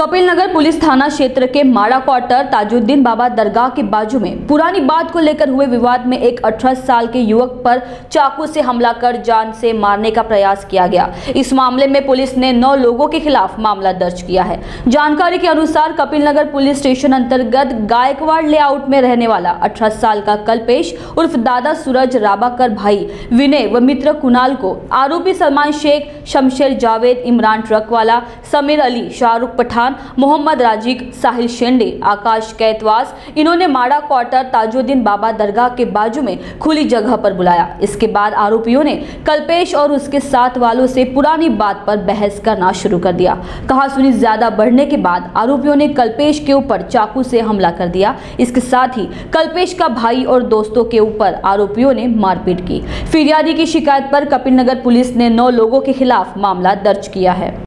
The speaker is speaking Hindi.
कपिल नगर पुलिस थाना क्षेत्र के माड़ा क्वार्टर ताजुद्दीन बाबा दरगाह के बाजू में पुरानी बात को लेकर हुए विवाद में एक 18 साल के युवक पर चाकू से हमला कर जान से मारने का प्रयास किया गया। इस मामले में पुलिस ने 9 लोगों के खिलाफ मामला दर्ज किया है। जानकारी के अनुसार कपिल नगर पुलिस स्टेशन अंतर्गत गायकवाड़ लेआउट में रहने वाला 18 साल का कल्पेश उर्फ दादा सूरज राबाकर भाई विनय व मित्र कुणाल को आरोपी सलमान शेख, शमशेर जावेद, इमरान ट्रक वाला, समीर अली, शाहरुख पठान, मोहम्मद राजिक, साहिल शेंडे, आकाश कैतवास, इन्होंने माड़ा क्वार्टर ताजुद्दीन बाबा दरगाह के बाजू में खुली जगह पर बुलाया। इसके बाद आरोपियों ने कल्पेश और उसके साथ वालों से पुरानी बात पर बहस करना शुरू कर दिया। कहासुनी ज्यादा बढ़ने के बाद आरोपियों ने कल्पेश के ऊपर चाकू से हमला कर दिया। इसके साथ ही कल्पेश का भाई और दोस्तों के ऊपर आरोपियों ने मारपीट की। फिरियादी की शिकायत पर कपिल नगर पुलिस ने 9 लोगों के खिलाफ मामला दर्ज किया है।